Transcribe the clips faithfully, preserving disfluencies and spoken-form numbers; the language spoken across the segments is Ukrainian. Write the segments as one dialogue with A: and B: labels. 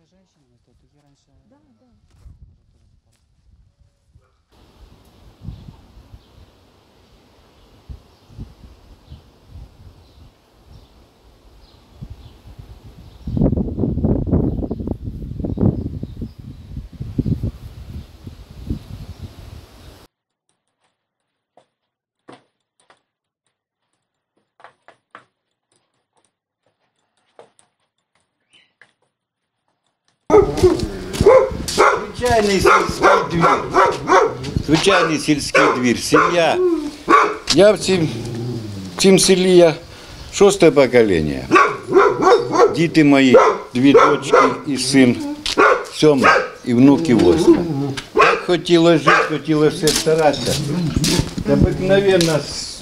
A: женщинами, то такі раніше...
B: Да, да.
C: Звичайний сільський двір. Звичайний сільський двір. Сім'я. Я в цім, в цім селі я шосте покоління. Діти мої, дві дочки і син, сьоме, і внуки восьме. Так хотілося жити, хотілося все старатися. Обикновенно,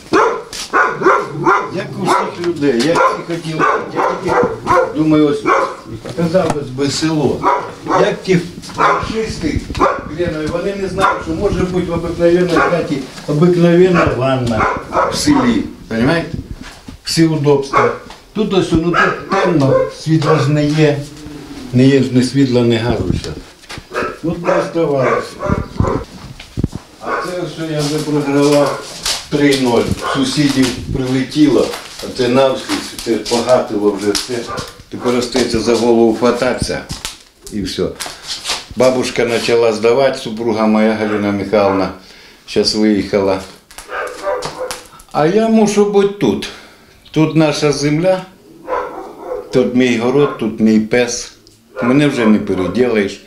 C: як у всіх людей, як всі хотіли, я тільки думаю, ось, казалось би, село. Як ті фашисти, вони не знають, що може бути в обикновенній хаті обикновенна ванна в селі, розумієте? Всі удобства. Тут ось ну, тут темно, світла ж не є, не є ні світла, ні газу. Тут не оставалося. А це все я вже програвав три нуль. Сусідів прилетіло, а це навскрізь, це погатило вже все. Тепер остається за голову хвататися і все. Бабушка почала здавати, супруга моя Галина Михайловна зараз виїхала. А я мушу бути тут. Тут наша земля, тут мій город, тут мій пес. Мене вже не переділаєш.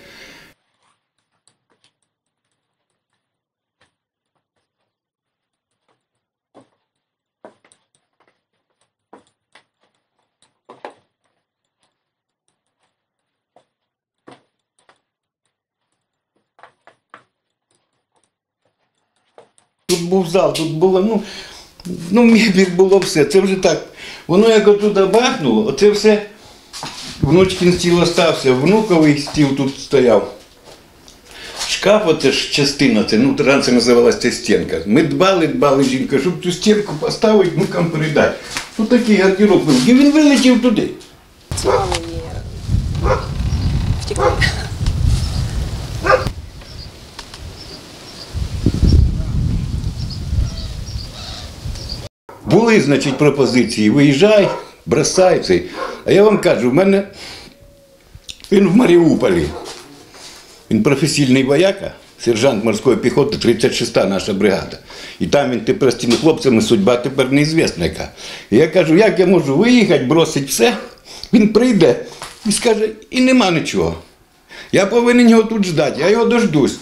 C: Тут був зал, тут було, ну, ну мебіль було все. Це вже так. Воно як отуди бахнуло, оце все, внучкин стіл остався, внуковий стіл тут стояв. Шкаф, оце ж частина, це, ну, раніше називалася ця стінка. Ми дбали, дбали, жінка, щоб цю стінку поставити, внукам передати. Тут такий гардероб був, і він вилетів туди.
B: Мало її втекли.
C: Були, значить, пропозиції, виїжджай, бросай цей. А я вам кажу, в мене, він в Маріуполі, він професійний вояка, сержант морської піхоти, тридцять шоста наша бригада. І там він тепер з тими хлопцями судьба тепер неізвісна яка. І я кажу, як я можу виїхати, бросити все, він прийде і скаже, і нема нічого. Я повинен його тут ждати, я його дождусь.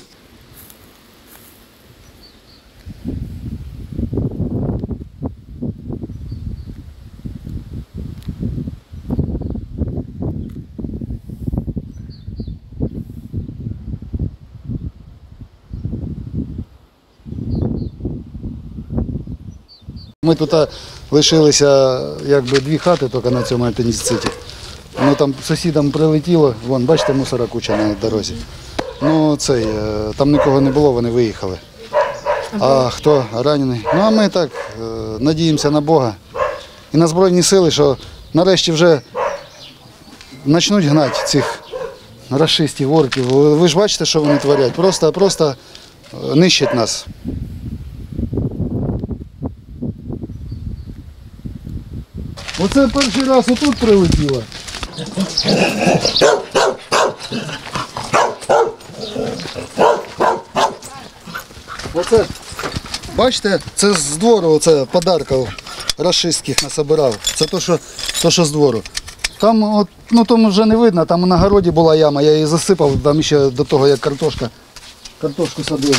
D: Ми тут лишилися якби дві хати тільки на цьому апендициті. Ну там сусідам прилетіло, вон, бачите, мусора куча на дорозі. Ну цей, там нікого не було, вони виїхали. А хто ранений? Ну а ми так надіємося на Бога і на Збройні сили, що нарешті вже почнуть гнати цих рашистів, орків. Ви ж бачите, що вони творять, просто, просто нищать нас. Оце перший раз отут прилетіло. Оце, бачите, це з двору, оце подарків рашистських насобирав. Це то, що, то, що з двору. Там, от, ну там вже не видно, там на городі була яма, я її засипав, там ще до того, як картошка, картошку садили.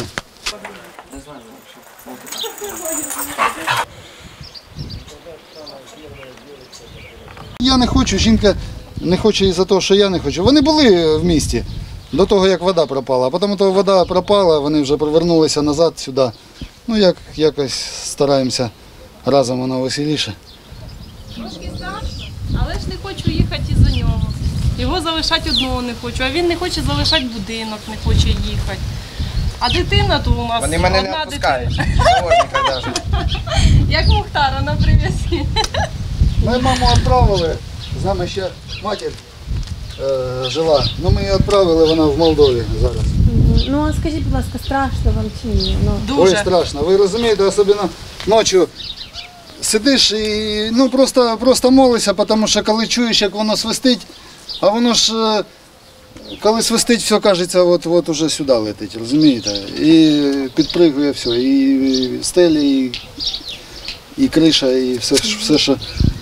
D: Я не хочу, жінка не хоче із-за того, що я не хочу. Вони були в місті до того, як вода пропала. А потім, коли вода пропала, вони вже повернулися назад сюди. Ну, як, якось стараємося разом, воно веселіше.
E: Трошки страшно, але ж не хочу їхати із-за нього. Його залишати одного не хочу, а він не хоче залишати будинок, не хоче їхати. А дитина то у нас
F: Вони мене
E: одна
F: не відпускають.
E: дитина. Як Мухтара на прив'язі.
D: Ми маму відправили, з нами ще матір е, жила. Ну ми її відправили, вона в Молдові зараз.
A: Мгм. Ну а скажіть, будь ласка, страшно вам чи ні? Ну,
E: Дуже.
D: Ой, страшно. Ви розумієте, особливо ночі сидиш і ну, просто, просто молишся, тому що коли чуєш, як воно свистить, а воно ж, е, коли свистить, все кажеться, от, от уже сюди летить, розумієте? І підпригує все, і стелі, і, і криша, і все, все що.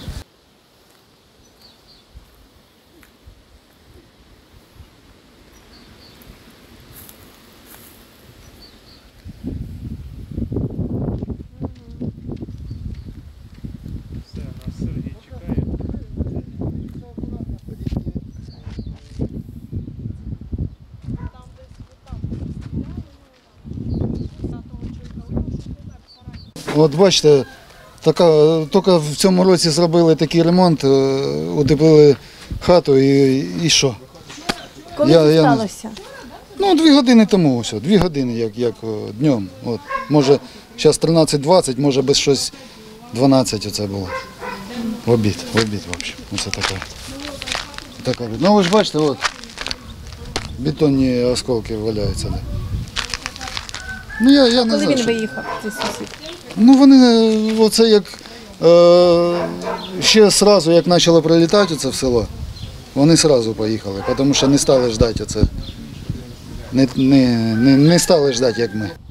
D: От бачите, така, тільки в цьому році зробили такий ремонт, е, утеплили хату і, і що?
A: коли
D: Я-
A: це
D: я не-
A: сталося?
D: Ну, дві години тому, ось, дві години, як, як о, днем. От. Може, зараз тринадцять двадцять, може без щось дванадцять оце було. В обід, в обід, в общем. Оце таке. Така. Ну ви ж бачите, от, бетонні осколки валяються. Да. Ну, я, я не
A: Коли
D: знаю,
A: він
D: що...
A: виїхав, цей сусід?
D: Ну вони е, оце як е, ще одразу, як почало прилітати це в село, вони одразу поїхали, тому що не стали ждати оце. Не, не, не, не стали ждати, як ми.